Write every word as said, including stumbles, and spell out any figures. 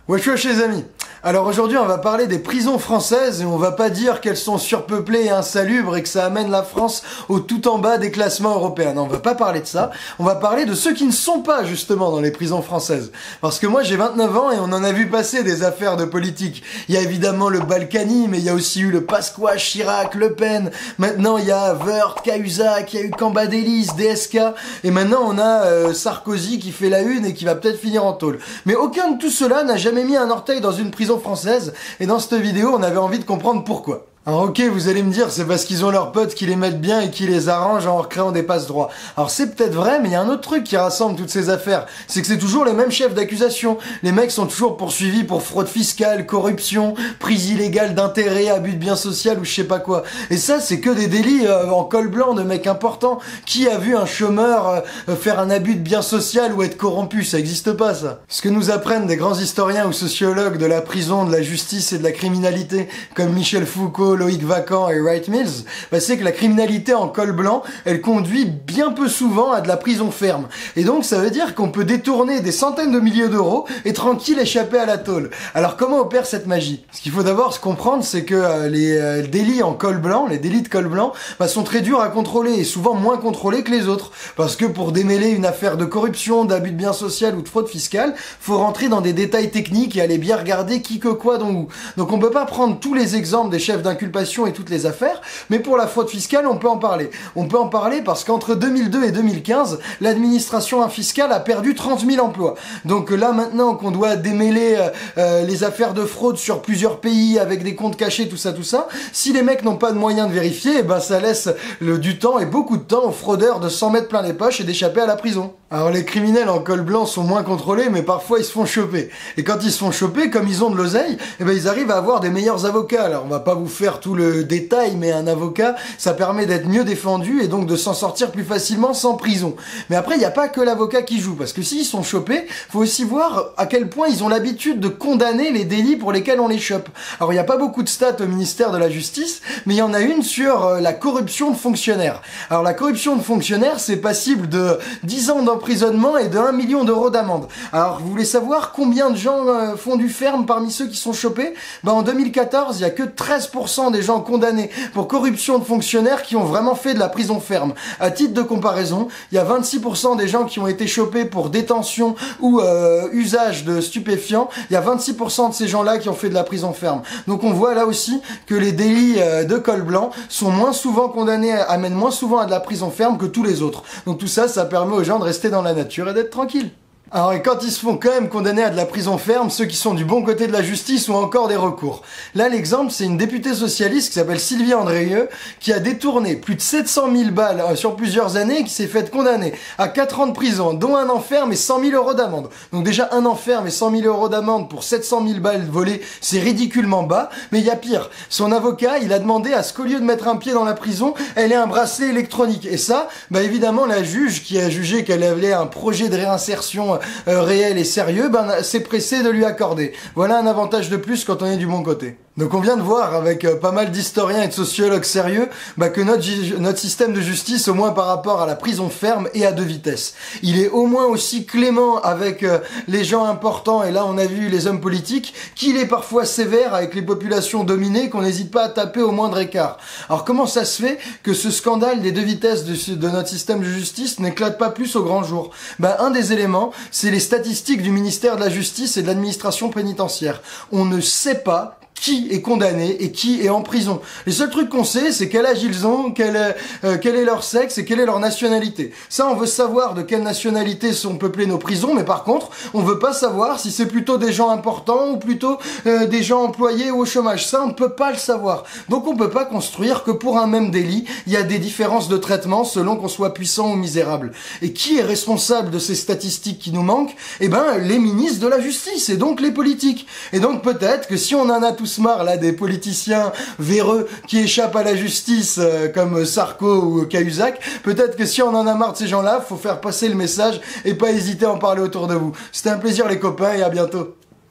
Wesh wesh les amis. Alors aujourd'hui on va parler des prisons françaises et on va pas dire qu'elles sont surpeuplées et insalubres et que ça amène la France au tout en bas des classements européens. Non, on va pas parler de ça. On va parler de ceux qui ne sont pas justement dans les prisons françaises. Parce que moi j'ai vingt-neuf ans et on en a vu passer des affaires de politique. Il y a évidemment le Balkany, mais il y a aussi eu le Pasqua, Chirac, Le Pen. Maintenant il y a Wörth, Cahuzac, il y a eu Cambadélis, D S K. Et maintenant on a euh, Sarkozy qui fait la une et qui va peut-être finir en tôle. Mais aucun de tout cela n'a jamais mis un orteil dans une prison française, et dans cette vidéo, on avait envie de comprendre pourquoi. Alors ok, vous allez me dire, c'est parce qu'ils ont leurs potes qui les mettent bien et qui les arrangent en recréant des passe-droits. Alors c'est peut-être vrai, mais il y a un autre truc qui rassemble toutes ces affaires, c'est que c'est toujours les mêmes chefs d'accusation. Les mecs sont toujours poursuivis pour fraude fiscale, corruption, prise illégale d'intérêt, abus de biens sociaux ou je sais pas quoi. Et ça, c'est que des délits euh, en col blanc de mecs importants. Qui a vu un chômeur euh, faire un abus de biens sociaux ou être corrompu? Ça existe pas, ça. Ce que nous apprennent des grands historiens ou sociologues de la prison, de la justice et de la criminalité, comme Michel Foucault, Loïc Vacan et Wright Mills, bah c'est que la criminalité en col blanc, elle conduit bien peu souvent à de la prison ferme. Et donc ça veut dire qu'on peut détourner des centaines de milliers d'euros et tranquille échapper à la tôle. Alors comment opère cette magie? Ce qu'il faut d'abord se comprendre, c'est que euh, les euh, délits en col blanc, les délits de col blanc, bah, sont très durs à contrôler et souvent moins contrôlés que les autres. Parce que pour démêler une affaire de corruption, d'abus de biens sociaux ou de fraude fiscale, faut rentrer dans des détails techniques et aller bien regarder qui que quoi dont où. Donc on peut pas prendre tous les exemples des chefs d'inculpation et toutes les affaires, mais pour la fraude fiscale, on peut en parler. On peut en parler parce qu'entre deux mille deux et deux mille quinze, l'administration fiscale a perdu trente mille emplois. Donc là, maintenant qu'on doit démêler euh, les affaires de fraude sur plusieurs pays avec des comptes cachés, tout ça, tout ça, si les mecs n'ont pas de moyens de vérifier, eh ben ça laisse le, du temps et beaucoup de temps aux fraudeurs de s'en mettre plein les poches et d'échapper à la prison. Alors les criminels en col blanc sont moins contrôlés, mais parfois ils se font choper. Et quand ils se font choper, comme ils ont de l'oseille, eh ben ils arrivent à avoir des meilleurs avocats. Alors on va pas vous faire tout le détail, mais un avocat, ça permet d'être mieux défendu et donc de s'en sortir plus facilement sans prison. Mais après, il n'y a pas que l'avocat qui joue, parce que s'ils sont chopés, faut aussi voir à quel point ils ont l'habitude de condamner les délits pour lesquels on les chope. Alors il n'y a pas beaucoup de stats au ministère de la Justice, mais il y en a une sur euh, la corruption de fonctionnaires. Alors la corruption de fonctionnaires, c'est passible de dix ans d'emprisonnement et de un million d'euros d'amende. Alors vous voulez savoir combien de gens euh, font du ferme parmi ceux qui sont chopés? Ben, en deux mille quatorze, il y a que treize pour cent des gens condamnés pour corruption de fonctionnaires qui ont vraiment fait de la prison ferme. À titre de comparaison, il y a vingt-six pour cent des gens qui ont été chopés pour détention ou euh, usage de stupéfiants. Il y a vingt-six pour cent de ces gens-là qui ont fait de la prison ferme. Donc on voit là aussi que les délits euh, de col blanc sont moins souvent condamnés, amènent moins souvent à de la prison ferme que tous les autres. Donc tout ça, ça permet aux gens de rester dans la nature et d'être tranquilles. Alors et quand ils se font quand même condamner à de la prison ferme, ceux qui sont du bon côté de la justice ont encore des recours. Là l'exemple, c'est une députée socialiste qui s'appelle Sylvie Andrieux qui a détourné plus de sept cent mille balles euh, sur plusieurs années et qui s'est fait condamner à quatre ans de prison, dont un an ferme et cent mille euros d'amende. Donc déjà un an ferme et cent mille euros d'amende pour sept cent mille balles volées, c'est ridiculement bas, mais il y a pire. Son avocat, il a demandé à ce qu'au lieu de mettre un pied dans la prison, elle ait un bracelet électronique. Et ça, bah évidemment la juge qui a jugé qu'elle avait un projet de réinsertion Euh, réel et sérieux, ben c'est pressé de lui accorder. Voilà un avantage de plus quand on est du bon côté. Donc on vient de voir avec euh, pas mal d'historiens et de sociologues sérieux bah, que notre, notre système de justice, au moins par rapport à la prison ferme, est à deux vitesses. Il est au moins aussi clément avec euh, les gens importants, et là on a vu les hommes politiques, qu'il est parfois sévère avec les populations dominées qu'on n'hésite pas à taper au moindre écart. Alors comment ça se fait que ce scandale des deux vitesses de, de notre système de justice n'éclate pas plus au grand jour? Bah, un des éléments, c'est les statistiques du ministère de la Justice et de l'administration pénitentiaire. On ne sait pas qui est condamné et qui est en prison. Les seuls trucs qu'on sait, c'est quel âge ils ont, quel est, euh, quel est leur sexe et quelle est leur nationalité. Ça, on veut savoir de quelle nationalité sont peuplées nos prisons, mais par contre, on veut pas savoir si c'est plutôt des gens importants ou plutôt euh, des gens employés ou au chômage. Ça, on ne peut pas le savoir. Donc, on peut pas construire que pour un même délit, il y a des différences de traitement selon qu'on soit puissant ou misérable. Et qui est responsable de ces statistiques qui nous manquent? Eh ben, les ministres de la Justice et donc les politiques. Et donc, peut-être que si on en a tous marre là des politiciens véreux qui échappent à la justice euh, comme Sarko ou Cahuzac, peut-être que si on en a marre de ces gens-là, faut faire passer le message et pas hésiter à en parler autour de vous. C'était un plaisir les copains et à bientôt.